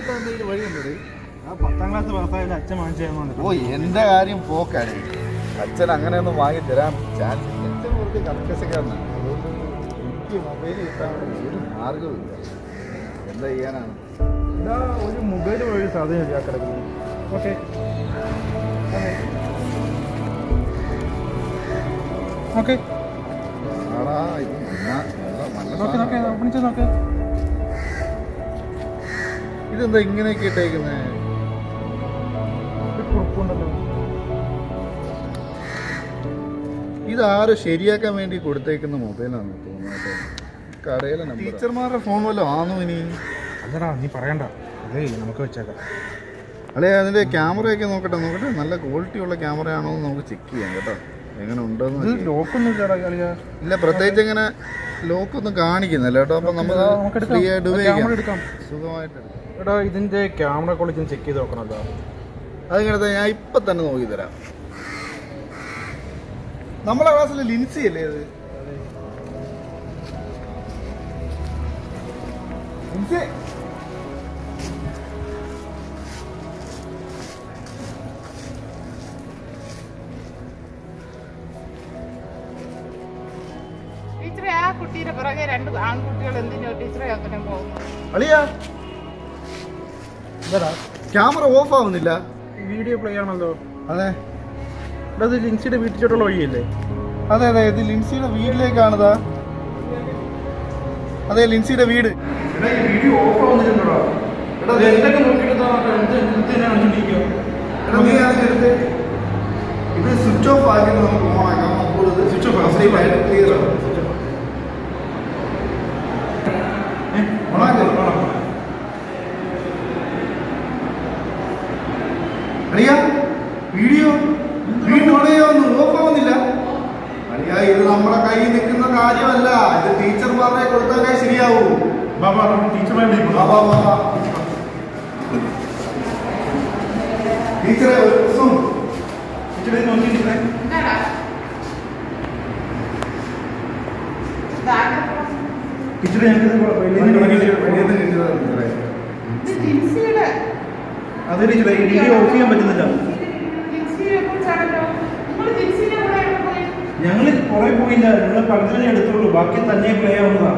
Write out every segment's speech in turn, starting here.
വഴിയുണ്ട്. ആ 10ാം ക്ലാസ് പാസ്സായാലും അച്ഛൻ വാങ്ങിച്ചു. ഓ എന്റെ കാര്യം പോക്കാണ്. അച്ഛൻ അങ്ങനെയൊന്നും വാങ്ങി തരാൻ ചാൻസ് ഇല്ല. അച്ഛൻ കുറച്ച് കർക്കശക്കാരനാണ്. അതുകൊണ്ട് എനിക്ക് മൊബൈൽ കിട്ടാൻ ഒരു മാർഗമില്ല. എന്താ ചെയ്യാനാണ്? ഇതാ ഒരു മൊബൈൽ വഴി സാധനം കിടക്കുന്നത്. ഓക്കെ ഓക്കെ ആടാ ഇത് നോക്കെ. ഇതെന്താ ഇങ്ങനെയൊക്കെ ഇട്ടേക്കുന്നേ? കുഴപ്പമുണ്ടല്ലോ. ഇതാരും ശരിയാക്കാൻ വേണ്ടി കൊടുത്തേക്കുന്ന മൊബൈലാണെന്ന് തോന്നുന്നത്. കടയിലെ ടീച്ചർമാരുടെ ഫോൺ വല്ലതും ആണോ ഇനി? അല്ലടാ നീ പറയണ്ട, അതേ നമുക്ക് വെച്ചേക്കാം. അല്ലേ അതിൻ്റെ ക്യാമറയൊക്കെ നോക്കട്ടെ. നല്ല ക്വാളിറ്റി ഉള്ള ക്യാമറയാണോ എന്ന് നമുക്ക് ചെക്ക് ചെയ്യാം കേട്ടോ. എങ്ങനെ ഉണ്ടെന്ന്. ലോക്കൊന്നും ഇല്ല, പ്രത്യേകിച്ച് എങ്ങനെ ലോക്കൊന്നും കാണിക്കുന്നില്ല കേട്ടോ. അപ്പം നമുക്ക് ഫ്രീ ആയിട്ട് ഉപയോഗിക്കാം, സുഖമായിട്ട് എടുക്കാം. എടാ ഇതിൻ്റെ ക്യാമറ ക്വാളിറ്റി ചെക്ക് ചെയ്ത് നോക്കണല്ലോ. അതിങ്ങനത്തെ ഞാൻ ഇപ്പം തന്നെ നോക്കി തരാം. നമ്മളെ ക്ലാസ്സിൽ ലിൻസി അല്ലേ അത്? ലിൻസി ടീച്ചറെ, ആ കുട്ടിയുടെ പുറകെ 2 ആൺകുട്ടികൾ എന്തിനോ ടീച്ചറെ അങ്ങനെ പോകുന്നു. അളിയാ ക്യാമറ ഓഫ് ആവുന്നില്ല. വീഡിയോ പ്ലേ ആണല്ലോ. അതെ, അത് ലിൻസിയുടെ വീട്ടിലോട്ടുള്ള വഴിയല്ലേ? അതെ അതെ, ഇത് ലിൻസിയുടെ വീട്ടിലേക്കാണതാ. അതെ, ലിൻസിയുടെ വീട്. വീഡിയോ ഓഫ് ആവുന്നില്ലല്ലോ. എന്തൊക്കെ നോക്കിയിട്ട് ഇത് സ്വിച്ച് ഓഫ് ആക്കിയിട്ട് നമുക്ക് ഓണാക്കാം. സ്വിച്ച് ഓഫ് ആക്കാം. ക്ലിയർ ആണ്. അളിയാ വീഡിയോ ഒന്നും ഓഫ് ആവുന്നില്ല. അളിയാ ഇത് നമ്മുടെ കയ്യിൽ നിൽക്കുന്ന കാര്യമല്ല. ഇത് ടീച്ചർമാരുടെ കൊടുത്താലേ ശരിയാവൂ. ടീച്ചറെ ഒരു ദിവസം അത് വീഡിയോ ഓഫ് ചെയ്യാൻ പറ്റുന്നില്ല. ഞങ്ങള് കുറെ പോയില്ല, ഞങ്ങള് പകുതി എടുത്തുള്ളൂ, ബാക്കി തന്നെ പ്ലേ ആവുന്നതാ.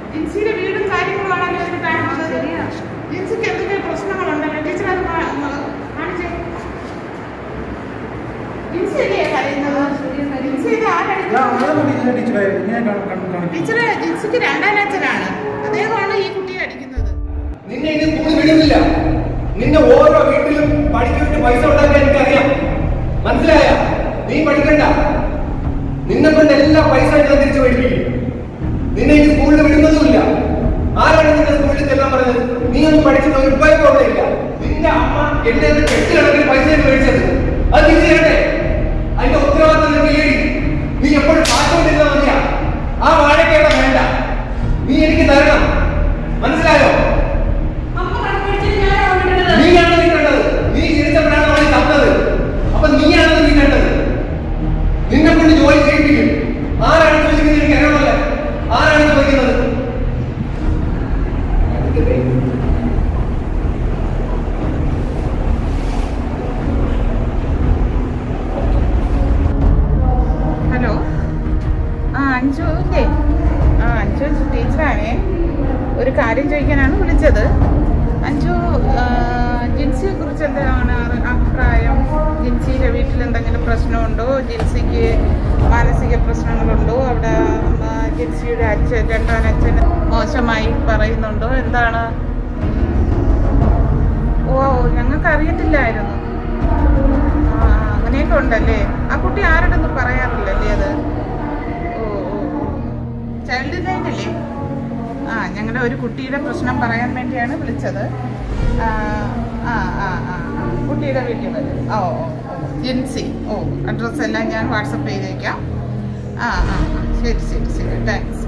ടീച്ചറെ ജിൻസിക്ക് 2ാം അച്ഛനാണ്, അദ്ദേഹമാണ് ഈ കുട്ടിയെ അടിക്കുന്നത്. നിന്നെ ഇനി സ്കൂളിൽ വിടുന്നില്ല. നിന്റെ ഓരോ വീട്ടിലും പഠിച്ചിട്ട് പൈസ ഉണ്ടാക്കാൻ എനിക്കറിയാം. മനസ്സിലായ? നീ പഠിക്കണ്ട. നിന്നെ കൊണ്ട് എല്ലാ പൈസ തിരിച്ചു പഠിപ്പിക്കും. നിന്നെ ഇനി സ്കൂളിൽ വിടുന്നതുമില്ല. ആരാണ് നിന്റെ സ്കൂളിൽ ചെല്ലാൻ പറഞ്ഞത്? നീ ഒന്നും പഠിച്ചിട്ട് ഒരു ഉപയോഗം ഇല്ല. നിന്റെ അമ്മ എന്നെ 8 കണക്കിന് പൈസ മേടിച്ചത് അത് തിരിച്ചു തരട്ടെ. അതിന്റെ ഉത്തരവാദിത്തം നിനക്ക് ഏടി. നീ എപ്പോഴും മാറ്റമില്ല മതിയാ. ആ വാഴക്കേട വേണ്ട, നീ എനിക്ക് തരണം. മനസ്സിലായോ? നീയാണ് നീ കണ്ടത്. നീ ചിരിച്ചപ്പോഴാണ് അവളെ തന്നത്. അപ്പൊ നീയാണെന്ന് നീ കണ്ടത്. നിന്നെ കൊണ്ട് ജോലി ചെയ്യിപ്പിക്കും. ആരാണ് ചോദിക്കുന്നത്? എനിക്ക് അറിയണമല്ല. ആരാണ് ചോദിക്കുന്നത്? ഹലോ, അഞ്ജു ഇല്ലേ? അഞ്ജു ടീച്ചറാണേ. ഒരു കാര്യം ചോദിക്കാനാണ് വിളിച്ചത്. അഞ്ജു, ജിൻസിയെ കുറിച്ച് എന്താണ് അഭിപ്രായം? ജിൻസിയുടെ വീട്ടിൽ എന്തെങ്കിലും പ്രശ്നമുണ്ടോ? ജിൻസിക്ക് മാനസിക പ്രശ്നങ്ങളുണ്ടോ? അവിടെ ജിൻസിയുടെ 2ാം അച്ഛൻ മോശമായി പറയുന്നുണ്ടോ? എന്താണ്? ഓ, ഞങ്ങൾക്ക് അറിയത്തില്ലായിരുന്നു. അങ്ങനെയൊക്കെ ഉണ്ടല്ലേ. ആ കുട്ടി ആരോടൊന്നും പറയാറില്ലല്ലേ അത്? ചൈൽഡ് ലൈൻ അല്ലേ? ഞങ്ങളുടെ ഒരു കുട്ടിയുടെ പ്രശ്നം പറയാൻ വേണ്ടിയാണ് വിളിച്ചത്. കുട്ടിയുടെ വീട്ടിൽ വരും. ജിൻസി. അഡ്രസ്സ് എല്ലാം ഞാൻ വാട്സപ്പ് ചെയ്തേക്കാം. ശരി താങ്ക്സ്.